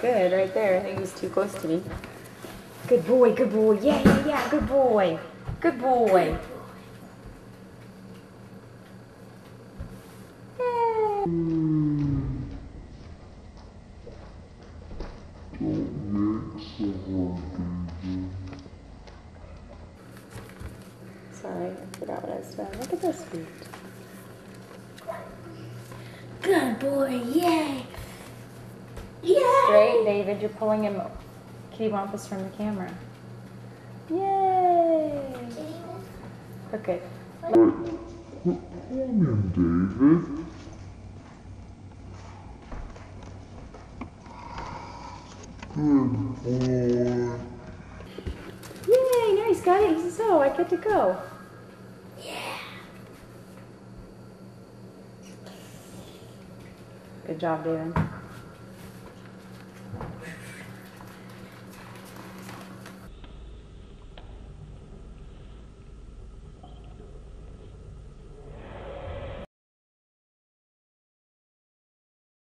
good right there. I think he's too close to me. Good boy, good boy. Yeah, yeah, yeah, good boy. Good boy. Yay. Sorry, I forgot what I was doing. Look at this feet. Good boy, yay! Yay! Straight, David, you're pulling him kittywampus from the camera. Yay! Crooked. Come in, David. Good boy. Yay, now he's got it. He says, oh, I get to go. Yeah! Good job, David.